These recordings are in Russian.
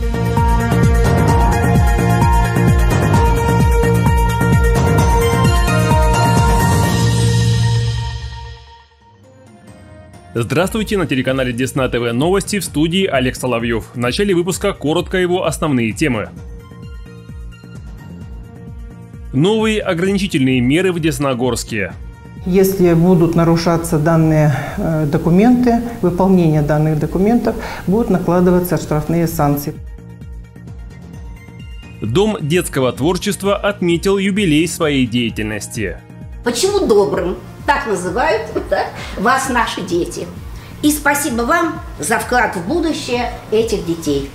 Здравствуйте, на телеканале Десна ТВ новости, в студии Олег Соловьев. В начале выпуска коротко его основные темы. Новые ограничительные меры в Десногорске. Если будут нарушаться данные документы, выполнение данных документов, будут накладываться штрафные санкции. Дом детского творчества отметил юбилей своей деятельности. Почему добрым? Так называют вас наши дети. И спасибо вам за вклад в будущее этих детей.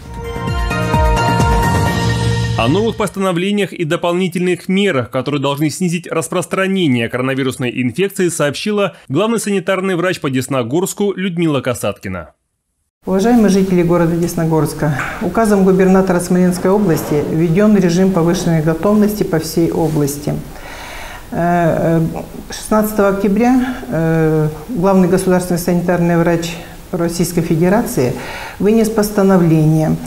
О новых постановлениях и дополнительных мерах, которые должны снизить распространение коронавирусной инфекции, сообщила главный санитарный врач по Десногорску Людмила Касаткина. Уважаемые жители города Десногорска, указом губернатора Смоленской области введен режим повышенной готовности по всей области. 16 октября главный государственный санитарный врач Российской Федерации вынес постановление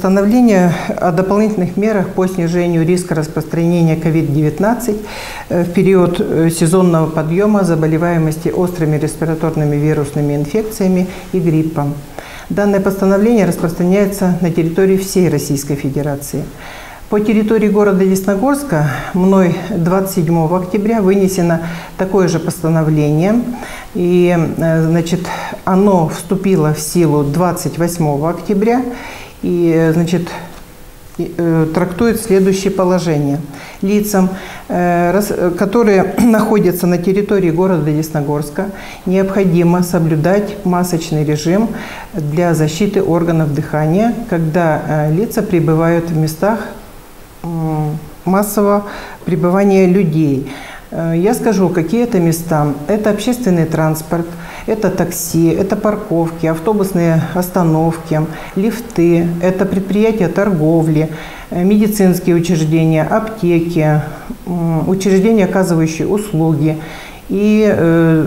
о дополнительных мерах по снижению риска распространения COVID-19 в период сезонного подъема заболеваемости острыми респираторными вирусными инфекциями и гриппом. Данное постановление распространяется на территории всей Российской Федерации. По территории города Десногорска мной 27 октября вынесено такое же постановление, и оно вступило в силу 28 октября и трактует следующее положение. Лицам, которые находятся на территории города Десногорска, необходимо соблюдать масочный режим для защиты органов дыхания, когда лица пребывают в местах массового пребывания людей. Я скажу, какие это места. Это общественный транспорт, это такси, это парковки, автобусные остановки, лифты, это предприятия торговли, медицинские учреждения, аптеки, учреждения, оказывающие услуги и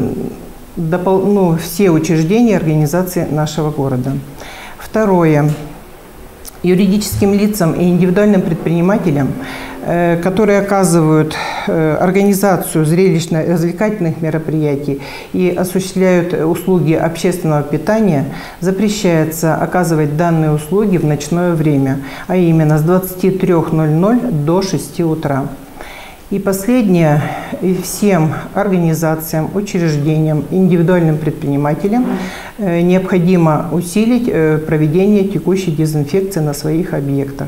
все учреждения и организации нашего города. Второе. Юридическим лицам и индивидуальным предпринимателям, которые оказывают организацию зрелищно-развлекательных мероприятий и осуществляют услуги общественного питания, запрещается оказывать данные услуги в ночное время, а именно с 23:00 до 6 утра. И последнее, всем организациям, учреждениям, индивидуальным предпринимателям необходимо усилить проведение текущей дезинфекции на своих объектах.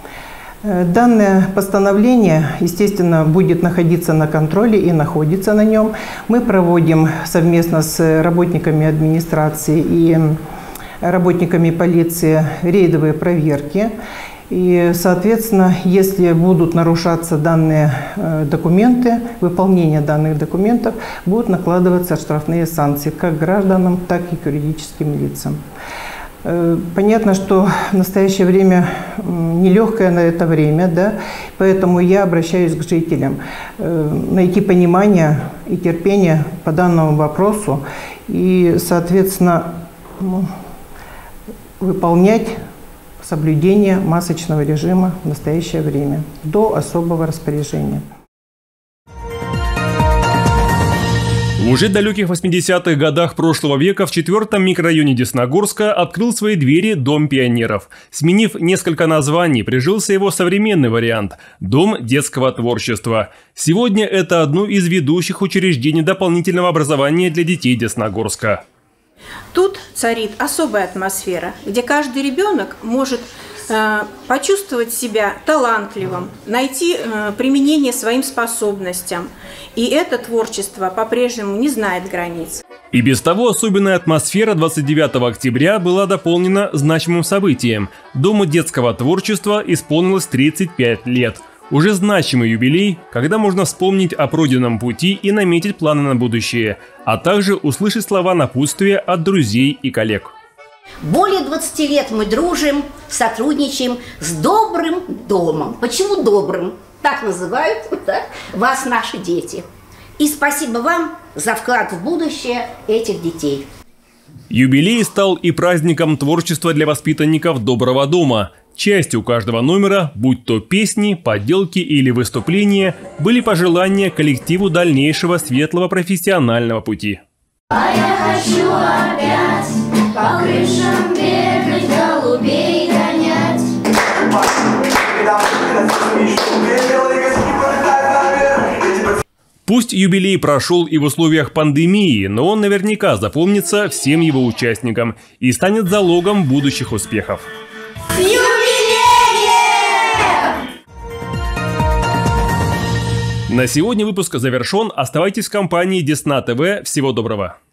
Данное постановление, естественно, будет находиться на контроле и находится на нем. Мы проводим совместно с работниками администрации и работниками полиции рейдовые проверки. И, соответственно, если будут нарушаться данные документы, выполнение данных документов, будут накладываться штрафные санкции как гражданам, так и к юридическим лицам. Понятно, что в настоящее время нелегкое на это время, да, поэтому я обращаюсь к жителям найти понимание и терпение по данному вопросу и, соответственно, выполнять соблюдение масочного режима в настоящее время до особого распоряжения. В уже далеких 80-х годах прошлого века в 4-м микрорайоне Десногорска открыл свои двери Дом пионеров. Сменив несколько названий, прижился его современный вариант – Дом детского творчества. Сегодня это одно из ведущих учреждений дополнительного образования для детей Десногорска. Тут царит особая атмосфера, где каждый ребенок может почувствовать себя талантливым, найти применение своим способностям. И это творчество по-прежнему не знает границ. И без того особенная атмосфера 29 октября была дополнена значимым событием. Дому детского творчества исполнилось 35 лет. Уже значимый юбилей, когда можно вспомнить о пройденном пути и наметить планы на будущее, а также услышать слова напутствия от друзей и коллег. Более 20 лет мы дружим, сотрудничаем с добрым домом. Почему добрым? Так называют вас наши дети. И спасибо вам за вклад в будущее этих детей. Юбилей стал и праздником творчества для воспитанников Доброго дома. Частью каждого номера, будь то песни, поделки или выступления, были пожелания коллективу дальнейшего светлого профессионального пути. А я хочу опять по крышам бегать, голубей гонять. Пусть юбилей прошел и в условиях пандемии, но он наверняка запомнится всем его участникам и станет залогом будущих успехов. С юбилеем! На сегодня выпуск завершен. Оставайтесь в компании Десна ТВ. Всего доброго.